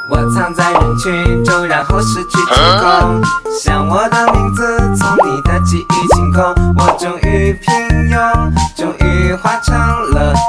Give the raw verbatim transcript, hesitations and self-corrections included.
我藏在人群中，然后失去天空，像我的名字从你的记忆清空。我终于平庸，终于化成了